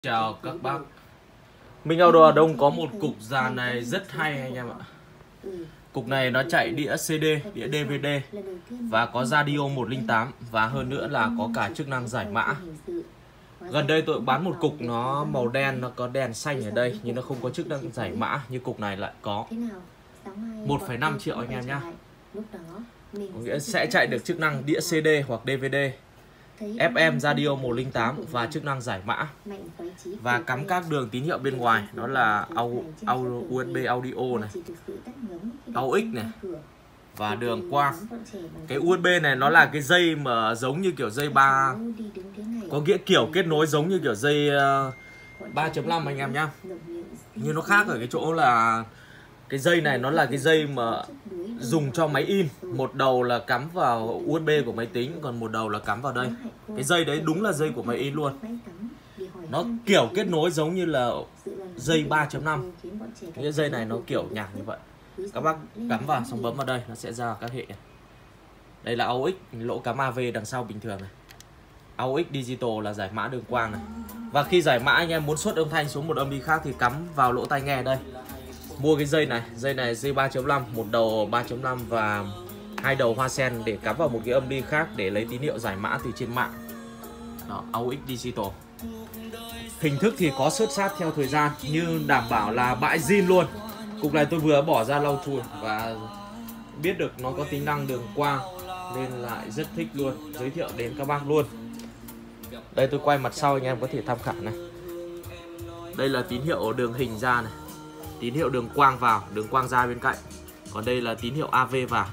Chào các bác. Minh Audio Hà Đông có một cục dàn này rất hay anh em ạ. Cục này nó chạy đĩa CD, đĩa DVD và có radio 108 và hơn nữa là có cả chức năng giải mã. Gần đây tôi bán một cục nó màu đen, nó có đèn xanh ở đây nhưng nó không có chức năng giải mã, như cục này lại có. 1,5 triệu anh em nhá. Có nghĩa sẽ chạy được chức năng đĩa CD hoặc DVD, FM radio 108 và chức năng giải mã, và cắm các đường tín hiệu bên ngoài, đó là USB audio này, AUX này và đường quang. Cái USB này nó là cái dây mà giống như kiểu dây 3, có nghĩa kiểu kết nối giống như kiểu dây 3.5 anh em nhá. Nhưng nó khác ở cái chỗ là cái dây này nó là cái dây mà dùng cho máy in. Một đầu là cắm vào USB của máy tính, còn một đầu là cắm vào đây. Cái dây đấy đúng là dây của máy in luôn. Nó kiểu kết nối giống như là dây 3.5. Cái dây này nó kiểu nhạc như vậy. Các bác cắm vào xong bấm vào đây nó sẽ ra các hệ này. Đây là AUX, lỗ cắm AV đằng sau bình thường này. AUX digital là giải mã đường quang này. Và khi giải mã anh em muốn xuất âm thanh xuống một âm đi khác thì cắm vào lỗ tai nghe đây. Mua cái dây này dây 3.5, một đầu 3.5 và hai đầu hoa sen để cắm vào một cái âm đi khác để lấy tín hiệu giải mã từ trên mạng. Đó, AUX digital. Hình thức thì có xước sát theo thời gian, như đảm bảo là bãi zin luôn. Cục này tôi vừa bỏ ra lau chùi và biết được nó có tính năng đường quang nên lại rất thích luôn, giới thiệu đến các bác luôn. Đây tôi quay mặt sau anh em có thể tham khảo này. Đây là tín hiệu đường hình ra này, tín hiệu đường quang vào, đường quang ra bên cạnh. Còn đây là tín hiệu AV vào,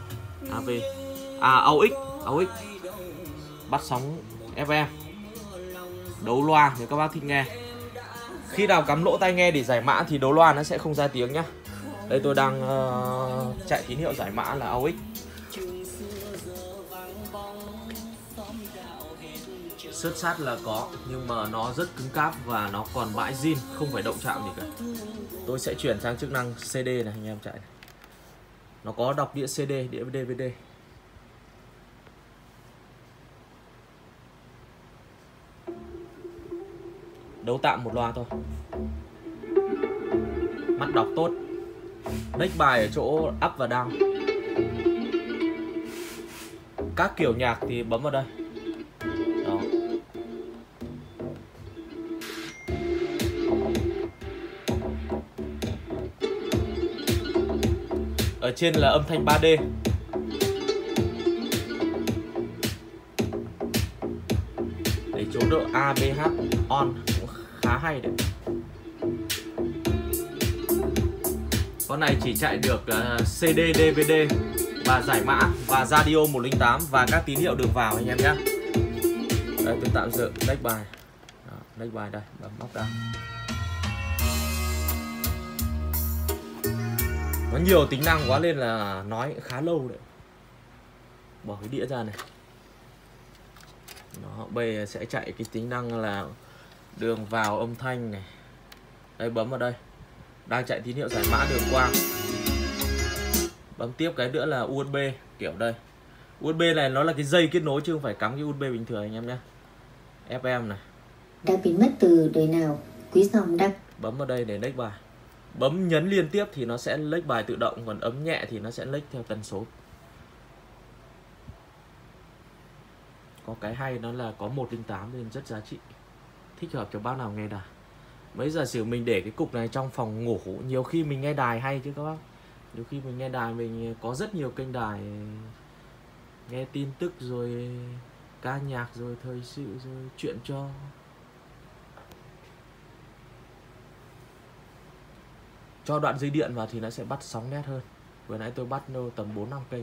AUX bắt sóng FM, đấu loa nếu các bác thích nghe. Khi nào cắm lỗ tai nghe để giải mã thì đấu loa nó sẽ không ra tiếng nhá. Đây tôi đang chạy tín hiệu giải mã là AUX. Xước sát là có, nhưng mà nó rất cứng cáp và nó còn bãi zin, không phải động chạm gì cả. Tôi sẽ chuyển sang chức năng CD này anh em chạy này. Nó có đọc đĩa CD, đĩa DVD. Đấu tạm một loa thôi. Mắt đọc tốt. Next bài ở chỗ up và down. Các kiểu nhạc thì bấm vào đây. Đó. Ở trên là âm thanh 3D. Để chỗ độ ABH on cũng khá hay đấy. Con này chỉ chạy được CD, DVD và giải mã và radio 108 và các tín hiệu đường vào anh em nhé. Đây tôi tạm dừng next bài. Đó, next bài đây, bấm móc ra. Có nhiều tính năng quá nên là nói khá lâu đấy. Bỏ cái đĩa ra này. Đó, bây giờ sẽ chạy cái tính năng là đường vào âm thanh này. Đây bấm vào đây. Đang chạy tín hiệu giải mã đường quang. Bấm tiếp cái nữa là USB kiểu đây. USB này nó là cái dây kết nối chứ không phải cắm cái USB bình thường anh em nhé. FM này. Đã biến mất từ đời nào, quý dòng đăng. Bấm vào đây để lách bài. Bấm nhấn liên tiếp thì nó sẽ lách bài tự động, còn ấm nhẹ thì nó sẽ lách theo tần số. Có cái hay nó là có 108 nên rất giá trị, thích hợp cho bác nào nghe đài. Mấy giờ sử mình để cái cục này trong phòng ngủ, nhiều khi mình nghe đài hay chứ các bác. Nhiều khi mình nghe đài, mình có rất nhiều kênh đài, nghe tin tức rồi ca nhạc rồi thời sự rồi chuyện cho. Cho đoạn dây điện vào thì nó sẽ bắt sóng nét hơn. Vừa nãy tôi bắt tầm 4-5 kênh.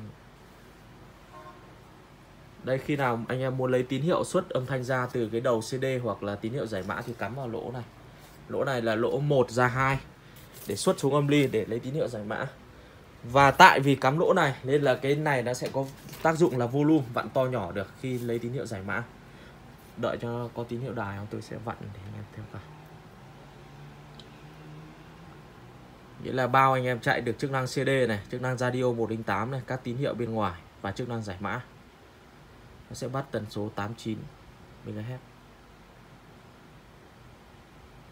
Đây, khi nào anh em muốn lấy tín hiệu xuất âm thanh ra từ cái đầu CD hoặc là tín hiệu giải mã thì cắm vào lỗ này. Lỗ này là lỗ 1 ra 2 để xuất xuống âm ly để lấy tín hiệu giải mã. Và tại vì cắm lỗ này nên là cái này nó sẽ có tác dụng là volume, vặn to nhỏ được khi lấy tín hiệu giải mã. Đợi cho có tín hiệu đài tôi sẽ vặn để anh em theo cả. Nghĩa là bao anh em chạy được chức năng CD này, chức năng radio 108 này, các tín hiệu bên ngoài và chức năng giải mã. Nó sẽ bắt tần số 89 MHz.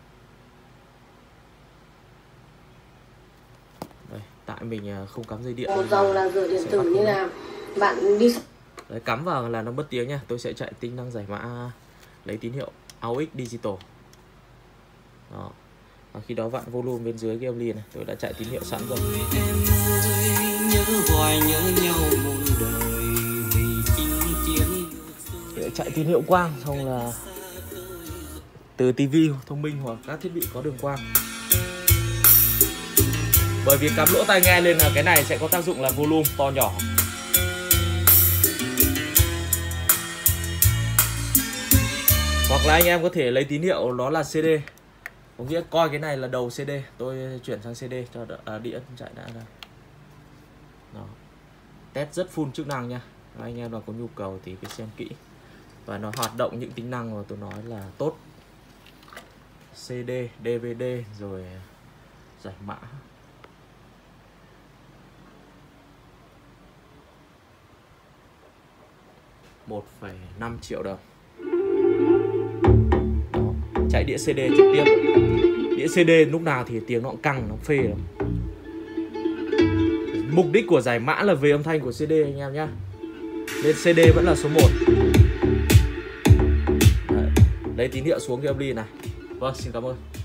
Đây, tại mình không cắm dây điện. Một dòng là rửa điện tử như là bạn đi. Đấy, cắm vào là nó mất tiếng nha. Tôi sẽ chạy tính năng giải mã lấy tín hiệu AUX Digital. Đó. Và khi đó vặn volume bên dưới cái âm ly này, tôi đã chạy tín hiệu sẵn rồi. Em ơi, nhớ hoài nhớ nhau một đời vì chinh chiến. Để chạy tín hiệu quang, xong là từ tivi thông minh hoặc các thiết bị có đường quang. Bởi vì cắm lỗ tai nghe lên là cái này sẽ có tác dụng là volume to nhỏ. Hoặc là anh em có thể lấy tín hiệu đó là CD. Có nghĩa coi cái này là đầu CD, tôi chuyển sang CD cho đĩa chạy đã đây. Đó. Test rất full chức năng nha. Anh em nào có nhu cầu thì cứ xem kỹ. Và nó hoạt động những tính năng mà tôi nói là tốt. CD, DVD rồi giải mã. $1,5 triệu. Đó. Chạy đĩa CD trực tiếp. Đĩa CD lúc nào thì tiếng nó cũng căng, nó phê lắm. Mục đích của giải mã là về âm thanh của CD anh em nhé. Nên CD vẫn là số 1. Đấy, lấy tín hiệu xuống cái âm ly này. Vâng, xin cảm ơn.